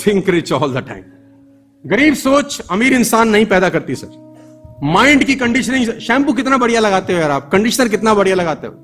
Think rich all the time. गरीब सोच अमीर इंसान नहीं पैदा करती सर। माइंड की कंडीशनिंग, शैम्पू कितना बढ़िया लगाते हो यार आप, कंडीशनर कितना बढ़िया लगाते हो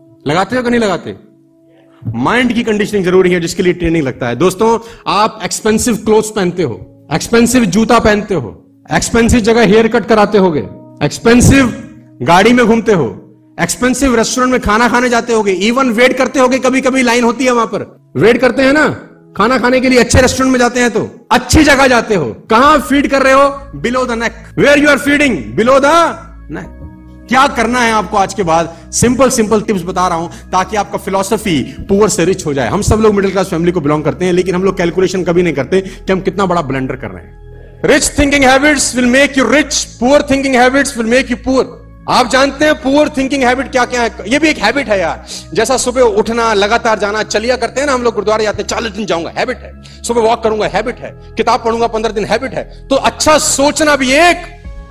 कि नहीं लगाते? माइंड की कंडीशनिंग जरूरी है, जिसके लिए ट्रेनिंग लगता है। दोस्तों, आप एक्सपेंसिव क्लोथ्स पहनते हो, एक्सपेंसिव जूता पहनते हो, एक्सपेंसिव जगह हेयर कट कराते होगे, एक्सपेंसिव गाड़ी में घूमते हो, एक्सपेंसिव रेस्टोरेंट में खाना खाने जाते होगे, इवन वेट करते होगे, कभी कभी लाइन होती है वहां पर, वेट करते हैं ना खाना खाने के लिए, अच्छे रेस्टोरेंट में जाते हैं तो अच्छी जगह जाते हो। कहां फीड कर रहे हो? Below the neck. Where you are feeding? Below the neck. क्या करना है आपको आज के बाद? सिंपल टिप्स बता रहा हूं ताकि आपका फिलॉसफी पुअर से रिच हो जाए। हम सब लोग मिडिल क्लास फैमिली को बिलोंग करते हैं, लेकिन हम लोग कैलकुलेशन कभी नहीं करते कि हम कितना बड़ा ब्लंडर कर रहे हैं। Rich thinking habits will make you rich, poor thinking habits will make you poor. आप जानते हैं पुअर थिंकिंग हैबिट क्या क्या है? ये भी एक हैबिट है यार। जैसा सुबह उठना, लगातार जाना, चलिया करते हैं ना हम लोग, गुरुद्वारा जाते हैं, 40 दिन जाऊंगा, हैबिट है। सुबह वॉक करूंगा, हैबिट है। किताब पढ़ूंगा 15 दिन, हैबिट है। तो अच्छा सोचना भी एक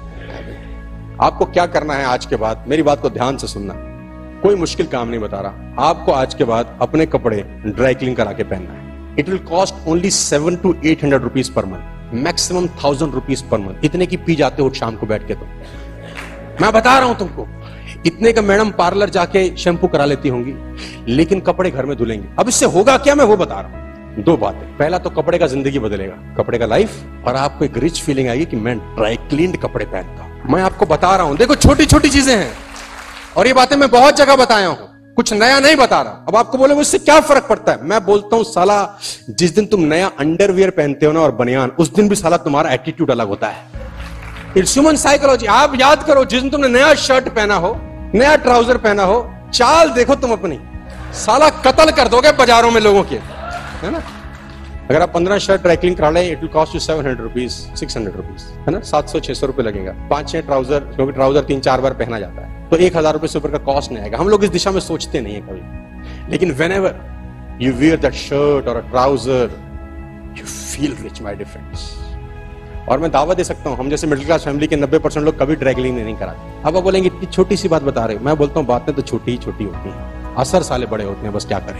हैबिट। आपको क्या करना है आज के बाद? मेरी बात को ध्यान से सुनना, कोई मुश्किल काम नहीं बता रहा। आपको आज के बाद अपने कपड़े ड्राई क्लीन करा के पहनना है। It will cost only 700 to 800 rupees per month, maximum 1000 rupees per month. इतने की पी जाते हो शाम को बैठ के। तो मैं बता रहा हूं तुमको, इतने का मैडम पार्लर जाके शैम्पू करा लेती होंगी, लेकिन कपड़े घर में धुलेंगे। अब इससे होगा क्या, मैं वो बता रहा हूं। दो बातें, पहला तो कपड़े का जिंदगी बदलेगा, कपड़े का लाइफ, और आपको एक रिच फीलिंग आएगी कि मैं ड्राई क्लीन्ड कपड़े पहनता हूं। मैं आपको बता रहा हूं, देखो छोटी छोटी चीजें हैं, और ये बातें मैं बहुत जगह बताया हूं, कुछ नया नहीं बता रहा। अब आपको बोले उससे क्या फर्क पड़ता है? मैं बोलता हूं साला, जिस दिन तुम नया अंडरवियर पहनते हो ना और बनियान, उस दिन भी साला तुम्हारा एटीट्यूड अलग होता है। It's human psychology. आप याद करो, जिस दिन तुमने नया शर्ट पहना हो, नया ट्राउजर पहना हो, चाल देखो तुम अपनी, साला कत्ल कर दोगे बाजारों में लोगों के, है ना? अगर आप 15 शर्ट ड्राई क्लीन करा लें, it will cost you 700 rupees, 600 rupees, है ना? 700-600 रुपए लगेगा। 5-6 ट्राउजर, क्योंकि ट्राउजर 3-4 बार पहना जाता है, तो 1000 रुपए से ऊपर का कॉस्ट नहीं आएगा। हम लोग इस दिशा में सोचते नहीं है कभी, लेकिन whenever you wear that shirt or a trouser, you feel rich, my dear friends। और मैं दावा दे सकता हूं, हम जैसे मिडिल क्लास फैमिली के 90% लोग कभी ड्राई क्लीनिंग नहीं कराते। अब आप बोलेंगे इतनी छोटी सी बात बता रहे हो। मैं बोलता हूं बातें तो छोटी ही छोटी होती हैं, असर साले बड़े होते हैं, बस क्या करें।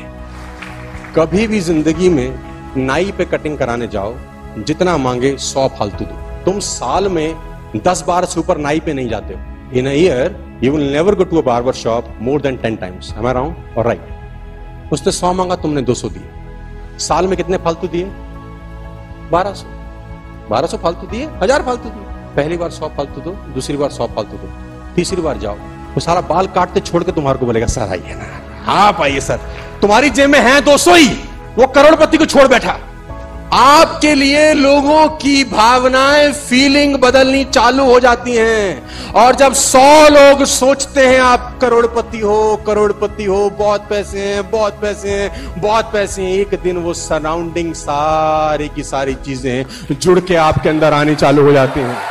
कभी भी जिंदगी में नाई पे कटिंग कराने जाओ, जितना मांगे 100 फालतू दो। तुम साल में 10 बार से ऊपर नाई पे नहीं जाते हो। In a year you will never go to a barber shop more than 10 times. Am I wrong और राइट? उसने 100 मांगा, तुमने 200 दिए। साल में कितने फालतू दिए? 1200 फालतू दिए, 1000 फालतू दिए। पहली बार 100 फालतू दो, दूसरी बार 100 फालतू दो, तीसरी बार जाओ, वो सारा बाल काटते छोड़ के तुम्हारे को बोलेगा सर आइए ना, हाँ पाइए सर, तुम्हारी जेब में है 200 ही, वो करोड़पति को छोड़ बैठा। आपके लिए लोगों की भावनाएं, फीलिंग बदलनी चालू हो जाती हैं, और जब 100 लोग सोचते हैं आप करोड़पति हो, बहुत पैसे हैं, बहुत पैसे हैं, बहुत पैसे हैं, एक दिन वो सराउंडिंग सारी की सारी चीजें जुड़ के आपके अंदर आनी चालू हो जाती हैं।